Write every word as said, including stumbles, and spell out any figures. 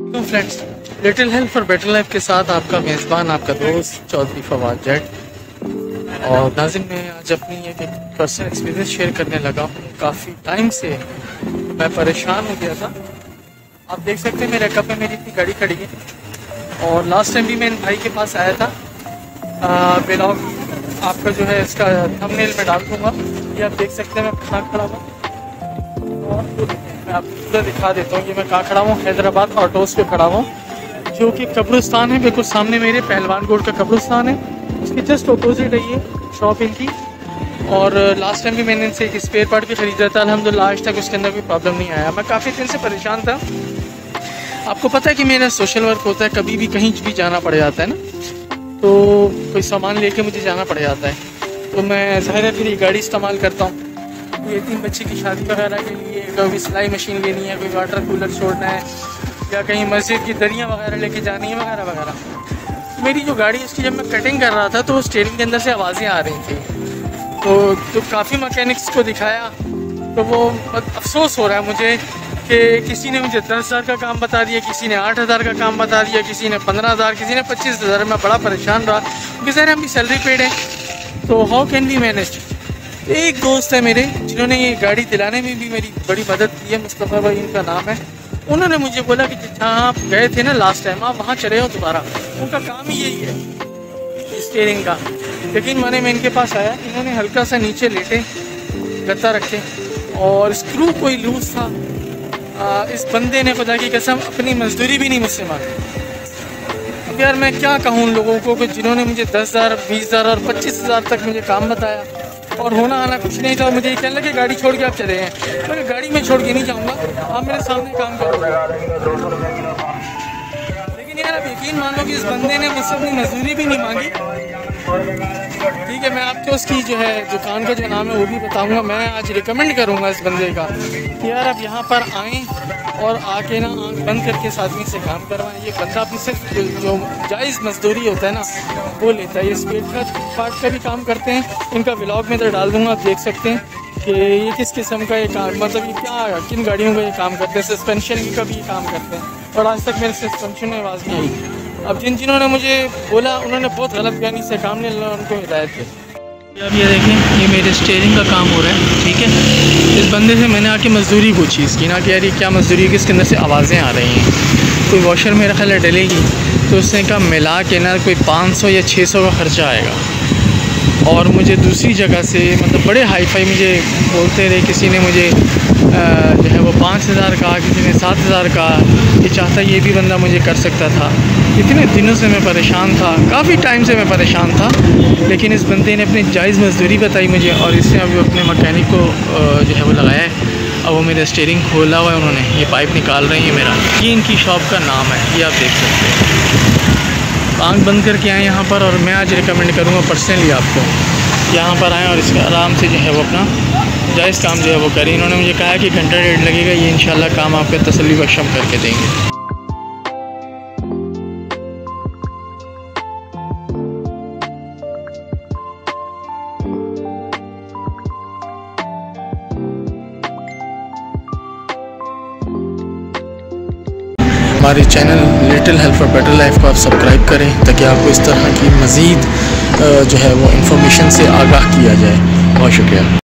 तो friends, little help for better life के साथ आपका मेज़बान, आपका दोस्त चौधरी फवाद जट। और नाज़िम, मैं आज अपनी एक पर्सनल एक्सपीरियंस शेयर करने लगा हूँ। काफ़ी टाइम से मैं परेशान हो गया था। आप देख सकते हैं मेरे कप में मेरी इतनी गाड़ी खड़ी है। और लास्ट टाइम भी मैं इन भाई के पास आया था। ब्लॉग आपका जो है इसका थंबनेल में डाल दूँगा। ये आप देख सकते हैं मैं कहाँ खड़ा हूँ। और मैं आपको पूरा दिखा देता हूँ। ये मैं कहाँ खड़ा हूँ, हैदराबाद ऑटोस पे खड़ा हूँ, जो कि कब्रिस्तान है। बिल्कुल सामने मेरे पहलवान गोड का कब्रिस्तान है, उसके जस्ट अपोजिट है ये शॉप इनकी। और लास्ट टाइम भी मैंने इनसे एक स्पेयर पार्ट भी खरीदा था। अल्हम्दुलिल्लाह आज तक उसके अंदर कोई प्रॉब्लम नहीं आया। मैं काफ़ी दिन से परेशान था। आपको पता है कि मेरा सोशल वर्क होता है, कभी भी कहीं भी जाना पड़ जाता है ना, तो कोई सामान लेके मुझे जाना पड़ जाता है। तो मैं ज़ाहिर है फिर ये गाड़ी इस्तेमाल करता हूँ। ये तीन बच्चे की शादी वगैरह के लिए, कभी सिलाई मशीन लेनी है, कोई वाटर कूलर छोड़ना है, या कहीं मस्जिद की दरियाँ वगैरह लेके जानी है वगैरह वगैरह। मेरी जो गाड़ी इसकी जब मैं कटिंग कर रहा था तो स्टीयरिंग के अंदर से आवाज़ें आ रही थी। तो जो काफ़ी मैकेनिक्स को दिखाया तो वो अफसोस हो रहा है मुझे कि किसी ने मुझे दस हज़ार का काम बता दिया, किसी ने आठ हज़ार का काम बता दिया, किसी ने पंद्रह हज़ार, किसी ने पच्चीस हज़ार। मैं बड़ा परेशान रहा क्योंकि सर हम भी सैलरी पेड हैं, तो हाउ कैन वी मैनेज। एक दोस्त है मेरे जिन्होंने ये गाड़ी दिलाने में भी मेरी बड़ी मदद की है, मुस्तफ़ा भाई इनका नाम है। उन्होंने मुझे बोला कि जहाँ आप गए थे ना लास्ट टाइम, आप वहाँ चले हो दोबारा। उनका काम ही यही है स्टीयरिंग का। लेकिन मैंने मैं इनके पास आया, इन्होंने हल्का सा नीचे लेटे गत्ता रखे और स्क्रू कोई लूज था। आ, इस बंदे ने खुदा की कसम अपनी मजदूरी भी नहीं मुझसे मांगी। अब यार मैं क्या कहूँ उन लोगों को कि जिन्होंने मुझे दस हज़ार बीस हज़ार और पच्चीस हज़ार तक मुझे काम बताया और होना आना कुछ नहीं था। मुझे ये कहने लगे गाड़ी छोड़ के आप चले हैं। मैं गाड़ी में छोड़ के नहीं जाऊँगा, आप मेरे सामने काम करो। लेकिन यार आप यकीन मानो कि इस बंदे ने मुझसे अपनी मजदूरी भी नहीं मांगी। ठीक है, मैं आपको उसकी जो है दुकान का जो नाम है वो भी बताऊंगा। मैं आज रिकमेंड करूंगा इस बंदे का कि यार आप यहाँ पर आएँ और आके ना आँख बंद करके इस आदमी से काम करवाएं। ये बंदा अपनी सिर्फ जो जायज़ मजदूरी होता है ना वो लेता है। ये स्पेयर का पार्ट का भी काम करते हैं। इनका व्लॉग में तो डाल दूंगा, आप देख सकते हैं कि ये किस किस्म का ये काम, मतलब ये क्या किन गाड़ियों का ये काम करते हैं। सस्पेंशन का भी ये काम करते हैं और आज तक मेरे सस्पेंशन में आवाज़ नहीं आई। अब जिन जिन्होंने मुझे बोला उन्होंने बहुत गलत बयानी से काम नहीं, उनको हिदायत है। अब ये देखें, ये मेरे स्टीयरिंग का काम हो रहा है। ठीक है, इस बंदे से मैंने आके मजदूरी पूछी इसकी ना कि यार ये क्या मजदूरी है, किसके अंदर से आवाज़ें आ रही हैं, कोई वॉशर मेरा ख्याल है डलेगी। तो उसने कहा मिला के ना कोई पाँच सौ या छः सौ का ख़र्चा आएगा। और मुझे दूसरी जगह से मतलब बड़े हाई फाई मुझे बोलते रहे। किसी ने मुझे जो है वो पाँच हज़ार का, किसी ने सात हज़ार का। ये चाहता ये भी बंदा मुझे कर सकता था। इतने दिनों से मैं परेशान था, काफ़ी टाइम से मैं परेशान था। लेकिन इस बंदे ने अपनी जायज़ मजदूरी बताई मुझे और इससे अभी अपने मैकेनिक को जो है वो लगाया है। अब वो मेरा स्टीयरिंग खोला हुआ है उन्होंने, ये पाइप निकाल रही है मेरा। ये इनकी शॉप का नाम है, ये आप देख सकते हैं। आँख बंद करके आए यहाँ पर और मैं आज रिकमेंड करूँगा पर्सनली आपको यहाँ पर आएँ और इसका आराम से जो है वो अपना जायज़ काम जो है वो करें। इन्होंने मुझे कहा कि घंटा डेढ़ लगेगा, ये इंशाल्लाह काम आपका तसल्ली बख्श हम करके देंगे। हमारे channel little help for better life को आप सब्सक्राइब करें ताकि आपको इस तरह की मज़ीद जो है वो इन्फॉर्मेशन से आगाह किया जाए। बहुत शुक्रिया।